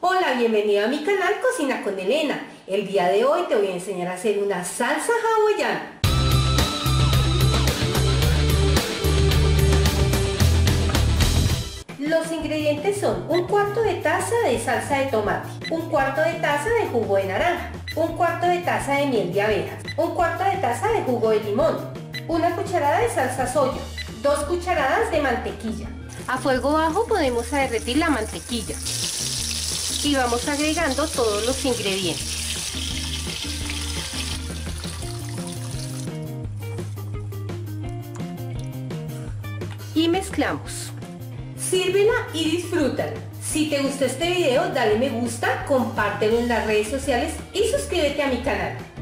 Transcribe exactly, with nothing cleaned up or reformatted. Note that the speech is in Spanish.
Hola, bienvenido a mi canal Cocina con Elena. El día de hoy te voy a enseñar a hacer una salsa hawaiana. Los ingredientes son un cuarto de taza de salsa de tomate, un cuarto de taza de jugo de naranja, un cuarto de taza de miel de abejas, un cuarto de taza de jugo de limón, una cucharada de salsa soya, dos cucharadas de mantequilla. A fuego bajo podemos derretir la mantequilla y vamos agregando todos los ingredientes. Y mezclamos. Sírvela y disfrútala. Si te gustó este video, dale me gusta, compártelo en las redes sociales y suscríbete a mi canal.